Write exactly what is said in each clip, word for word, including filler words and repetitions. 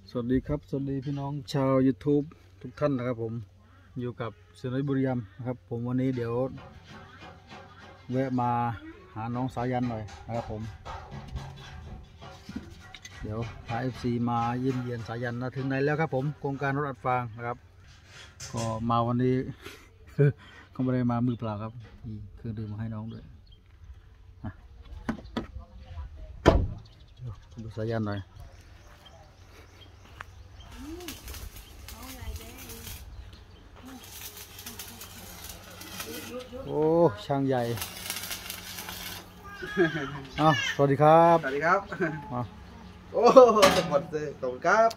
สวัสดีครับสวัสดีพี่น้องชาว YouTube ทุกท่านนะครับผมอยู่กับเสือน้อยบุรีรัมย์นะครับผมวันนี้เดี๋ยวแวะมาหาน้องสายันหน่อยนะครับผมเดี๋ยวพา เอฟ ซี มาเยี่ยมเยียนสายันนะถึงไหนแล้วครับผมโครงการรถอัดฟางนะครับก็มาวันนี้ คือเขาไม่ได้มามือเปล่าครับมีเครื่องดื่มมาให้น้องด้วยดูสายันหน่อยโอ้ช่างใหญ่อ้าวสวัสดีครับสวัสดีครับอ้าวโอ้หมดเลยขอบคุณครับ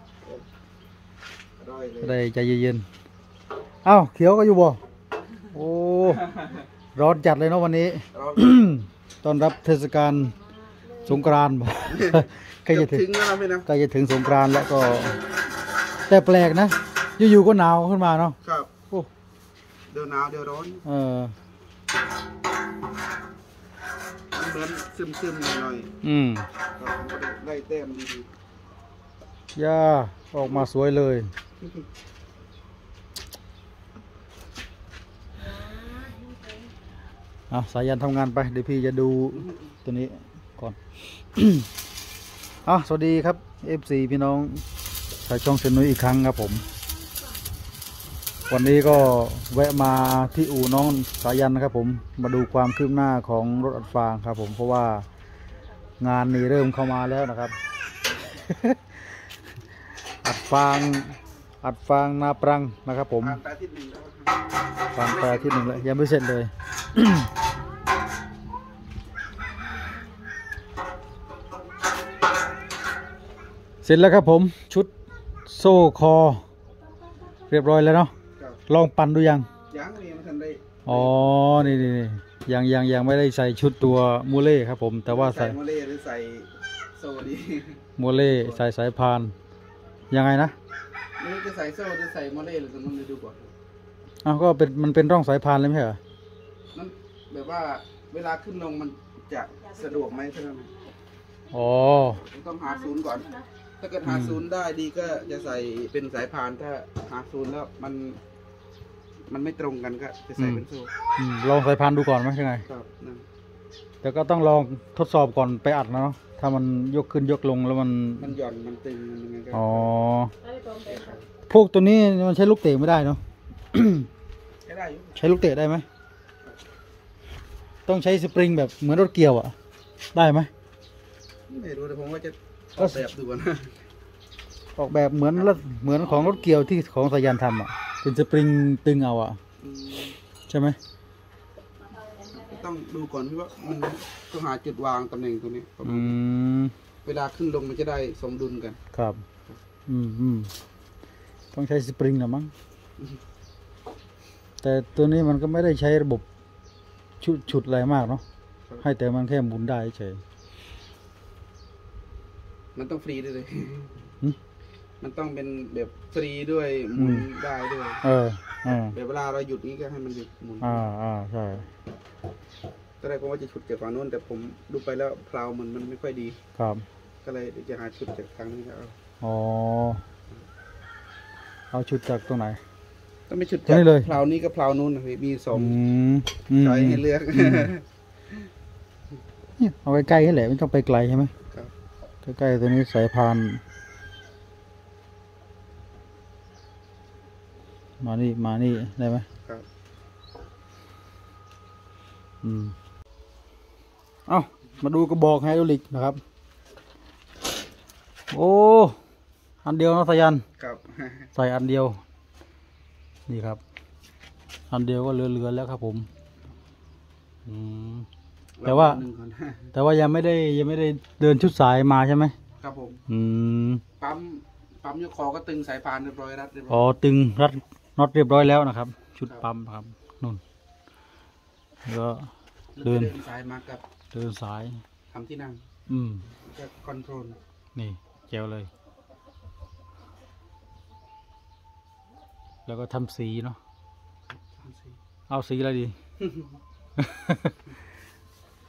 ได้ใจเย็นๆอ้าวเขียวก็อยู่บ่โอ้ร้อนจัดเลยเนาะวันนี้ ตอนรับเทศกาลสงกรานต์ใกล้จะถึงใกล้จะถึงสงกรานต์แล้วก็แต่แปลกนะอยู่ๆก็หนาวขึ้นมาเนาะครับโอ้เดี๋ยวหนาวเดี๋ยวร้อนเออมันเหมือนซึมๆหน่อยอืมได้เต็มดีย่าออกมาสวยเลยเอาสายันทำงานไปเดี๋ยวพี่จะดูตัวนี้ก่อน เอาสวัสดีครับ เอฟ ซี พี่น้องชายช่องเซนนุยอีกครั้งครับผมวันนี้ก็แวะมาที่อู่น้องสายันนะครับผมมาดูความคืบหน้าของรถอัดฟางครับผมเพราะว่างานนี้เริ่มเข้ามาแล้วนะครับ อัดฟางอัดฟางนาปรังนะครับผมฟางแปรที่หนึ่งแล้วยังไม่เสร็จเลย เสร็จแล้วครับผมชุดโซ่คอเรียบร้อยแล้วเนาะลองปั่นดูยังยังนี่มันทันได้อ๋อนี่นี่ยังยังยังไม่ได้ใส่ชุดตัวมูเล่ครับผมแต่ว่าใส่มูเล่หรือใส่โซ่ดีมูเล่ใส่สายพานยังไงนะไม่รู้จะใส่โซ่หรือใส่มูเล่หรือจะนุ่มดูก่อนอ้าวก็เป็นมันเป็นร่องสายพานเลยไม่ใช่เหรอมันแบบว่าเวลาขึ้นลงมันจะสะดวกไหมเท่านั้นอ๋อต้องหาศูนย์ก่อนถ้าเกิดหาศูนย์ได้ดีก็จะใส่เป็นสายพานถ้าหาศูนย์แล้วมันมันไม่ตรงกันก็จะใส่เป็นโซ่ลองสายพานดูก่อนไหมยังไงครับแต่ก็ต้องลองทดสอบก่อนไปอัดนะเนาะถ้ามันยกขึ้นยกลงแล้วมันมันหย่อนมันตึงมันยังไงก็อ๋อพวกตัวนี้มันใช้ลูกเตะไม่ได้เนาะใช้ได้อยู่ใช้ลูกเตะได้ไหมต้องใช้สปริงแบบเหมือนรถเกี่ยวอ่ะได้ไหมไม่รู้แต่ผมว่าจะออกแบบดูก่อนนะออกแบบเหมือนรถเหมือนของรถเกี่ยวที่ของสายันทำอ่ะเป็นสปริงตึงเอาอ่ะใช่ไหมต้องดูก่อนว่ามันต้องหาจุดวางตำแหน่งตรงนี้เวลาขึ้นลงมันจะได้สมดุลกันครับอืมอืมต้องใช้สปริงหรือมั้งแต่ตัวนี้มันก็ไม่ได้ใช้ระบบชุดชุดอะไรมากเนาะให้แต่มันแค่หมุนได้เฉยมันต้องฟรีด้วยเลยมันต้องเป็นแบบฟรีด้วยหมุนได้ด้วยเออแบบเวลาเราหยุดนี้ก็ให้มันหยุดหมุนอ่าอ่าใช่ตอนแรกผมว่าจะชุดจากฝั่งโน้นแต่ผมดูไปแล้วเพลามันมันไม่ค่อยดีครับก็เลยจะหาชุดจากทางนี้แล้วอ๋อเอาชุดจากตรงไหนต้องไม่ชุดจากเพลานี้กับเพลานู้นนะพี่มีสองใช้ให้เลือกเอาใกล้ๆให้แหละไม่ต้องไปไกลใช่ไหมใกล้ๆตัวนี้สายพานมานี่มานี่ได้ไหมครับอืมเอ้ามาดูกระบอกไฮดรอลิกนะครับโอ้อันเดียวนะสายันครับใส่อันเดียวนี่ครับอันเดียวก็เหลือๆแล้วครับผมอืมแต่ว่าแต่ว่ายังไม่ได้ยังไม่ได้เดินชุดสายมาใช่ไหมครับผมอืมปั๊มปั๊มยกคอก็ตึงสายพานเรียบร้อยรัดเรียบร้อยอ๋อตึงรัดน็อตเรียบร้อยแล้วนะครับชุดปั๊มครับนู่นก็เดินสายมากับเดินสายทำที่นั่งอืมก็คอนโทรลนี่แจวเลยแล้วก็ทำสีเนาะเอาสีอะไรดี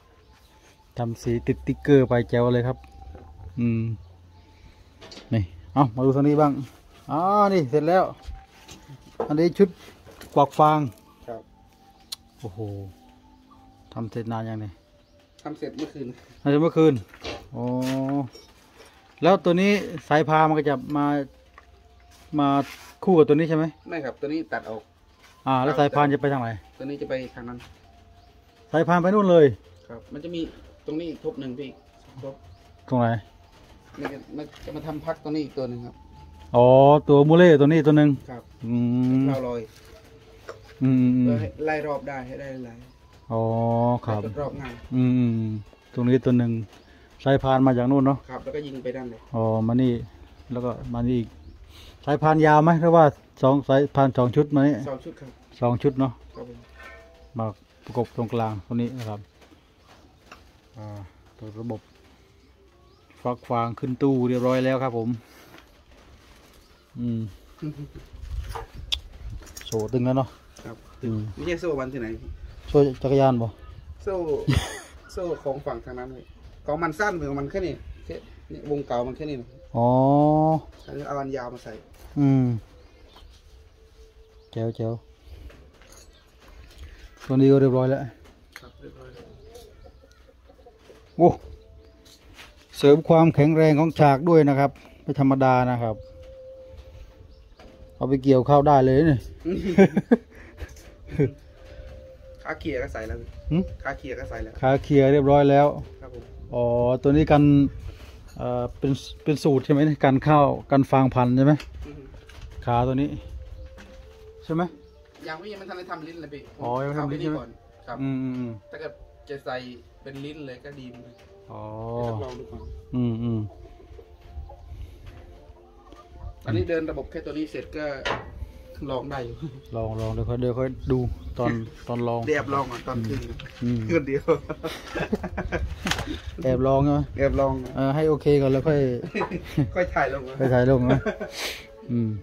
ทำสีติดติ๊กเกอร์ไปแจวเลยครับอืมนี่เอามาดูทางนี้บ้างอ๋อนี่เสร็จแล้ว อันนี้ชุดกวักฟางครับโอ้โหทำเสร็จนานยังเนี่ยทำเสร็จเมื่อคืนน่าจะเมื่อคืนโอ้แล้วตัวนี้สายพานมันก็จะมามาคู่กับตัวนี้ใช่ไหมไม่ครับตัวนี้ตัดออกอ่า แล้วสายพานจะไปทางไหนตัวนี้จะไปทางนั้นสายพานไปนู่นเลยครับ มันจะมีตรงนี้อีกทบหนึ่งพี่ทบตรงไหนมันจะมันจะมาทำพักตรงนี้อีกตัวหนึ่งครับอ๋อตัวมูเล่ตัวนี้ตัวหนึ่งครับอืมเราลอยอืมอืมเพื่อให้ไล่รอบได้ให้ได้ไล่อ๋อครับไล่รอบง่ายอืมอืมตรงนี้ตัวหนึ่งสายพานมาจากนู่นเนาะครับ แล้วก็ยิงไปด้านเลยอ๋อมานี่แล้วก็มานี่อีกสายพานยาวไหมหรือว่าสองสายพานสองชุดมานี่สองชุดครับสองชุดเนาะครับผมมาประกบตรงกลางตรงนี้นะครับอ่าตัวระบบฟักฟางขึ้นตู้เรียบร้อยแล้วครับผมอืมโซ่ตึงแล้วเนาะครับอืมไม่ใช่โซ่วันที่ไหนโซ่จักรยานบ่โซ่ โซ่ของฝั่งทางนั้นเลยของมันสั้นเหมือนมันแค่นี้แค่นี่วงเก่ามันแค่นี้นะอ๋ออันนี้เอาอันยาวมาใส่อืมเจ๋วเจ๋วตัวนี้ก็เรียบร้อยแล้วครับเรียบร้อยโอ้เสริมความแข็งแรงของฉากด้วยนะครับไม่ธรรมดานะครับ เอาไปเกี่ยวข้าวได้เลยนี่ขาเคียร์ก็ใส่แล้วหึขาเคียร์ก็ใส่แล้วขาเคลียร์เรียบร้อยแล้วครับผมอ๋อตัวนี้กันเอ่อเป็นเป็นสูตรใช่ไหมนี่กันข้าวกันฟางพันธุ์ใช่ไหมอืมขาตัวนี้ ใช่ไหมยังไม่ยังไม่ทันได้ทำลิ้นเลยพี่อ๋อยังไม่ทำลิ้นใช่ไหมเอาปก่อนครับอืมอืมอืมถ้าเกิดจะใส่เป็นลิ้นเลยก็ดีเหมือนกันอ๋อเดี๋ยวลองดูก่อนอืมอืมอันนี้เดินระบบแค่ตัวนี้เสร็จก็ลองได้อยู่ลองลองเดี๋ยวค่อยเดี๋ยวค่อยดูตอนตอนลองเดี๋ยวแอบลองก่อนตอนคืนอืมคืนเดียวแอบลองใช่ไหมแอบลองเออให้โอเคก่อนแล้วค่อยค่อยถ่ายลงมาไปถ่ายลงนะ อืม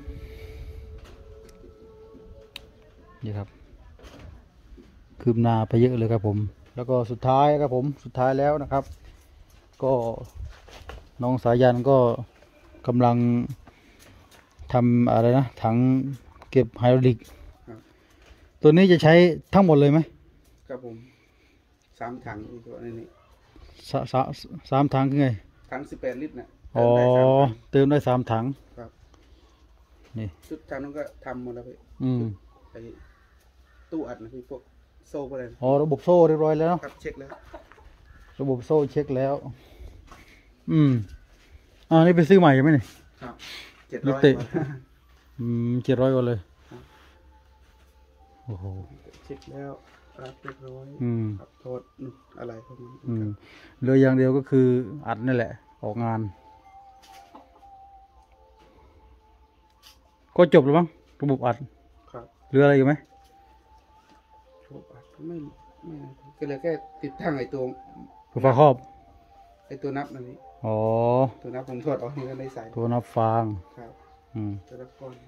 นี่ครับ คืบหน้าไปเยอะเลยครับผม แล้วก็สุดท้ายครับผม สุดท้ายแล้วนะครับ ก็น้องสายันก็กำลังทำอะไรนะ ถังเก็บไฮดรอลิก ตัวนี้จะใช้ทั้งหมดเลยไหมครับผมสามถังอีกตัวนี้นี่สาสาสามถังคือไงถังสิบแปดลิตรเนี่ยอ๋อเติมได้สามถังเติมได้สามถังครับนี่ชุดทางนู้นก็ทำหมดแล้วพี่อืมไอ้ตู้อัดนะพี่พวกโซ่อะไรนะอ๋อ ระบบโซ่เรียบร้อยแล้วเนาะครับเช็คแล้วระบบโซ่เช็คแล้ว อืมอ่านี่ไปซื้อใหม่ใช่ไหมนี่ครับเจ็ดลูร้กอยเตะ อืมเจ็ดร้อยกว่าเลย โอ้โหเช็คแล้วรับเรียบร้อยอืมครับโทษอะไรพวกนี้อืมเหลืออย่างเดียวก็คืออัดนี่แหละ ออกงาน ก็จบแล้วมั้งระบบอัดครับเหลืออะไรอยู่ไหมระบบอัดไม่ไม่ก็เลยแค่ติดตั้งไอ้ตัวคือฝาครอบไอ้ตัวนับนั่นนี่อ๋อตัวนับผมถอดออกนี่ก็ได้ใส่ตัวนับฟางครับอืมตัวนับก้อน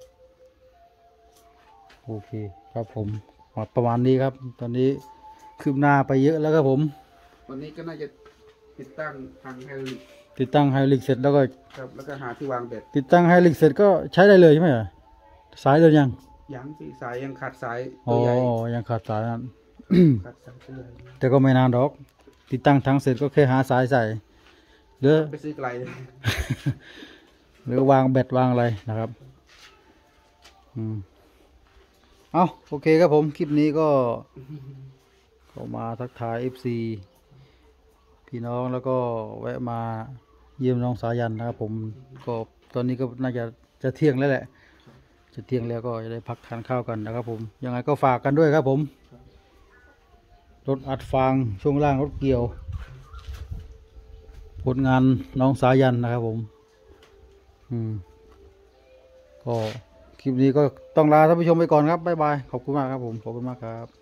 โอเค ครับผมประมาณนี้ครับ ตอนนี้คืบหน้าไปเยอะแล้วครับผมวันนี้ก็น่าจะติดตั้งทางไฮดรอลิกติดตั้งไฮดรอลิกเสร็จแล้วก็ครับแล้วก็หาที่วางแบตติดตั้งไฮดรอลิกเสร็จก็ใช้ได้เลยใช่ไหมเหรอสายเดินยังยังที่สายยังขาดสายอ๋ตัอวใหญ่ยังขาดสายนั้นขาดสายตัวใหญ่แต่ก็ไม่นานดอก ติดตั้งทั้งเสร็จก็แค่หาสายใส่หรือไปซื้อไกลเลยหรือวางแบตวางอะไรนะครับ อืมเอาโอเคครับผม คลิปนี้ก็เข้ามาทักทาย เอฟ ซี พี่น้องแล้วก็แวะมาเยี่ยมน้องสายันนะครับผม ก็ตอนนี้ก็น่าจะจะเที่ยงแล้วแหละ จะเที่ยงแล้วก็จะได้พักทานข้าวกันนะครับผม ยังไงก็ฝากกันด้วยครับผม รถอัดฟางช่วงล่างรถเกี่ยว ผลงานน้องสายันนะครับผม อืม ก็คลิปนี้ก็ต้องลาท่านผู้ชมไปก่อนครับ บ๊ายบาย ขอบคุณมากครับผม ขอบคุณมากครับ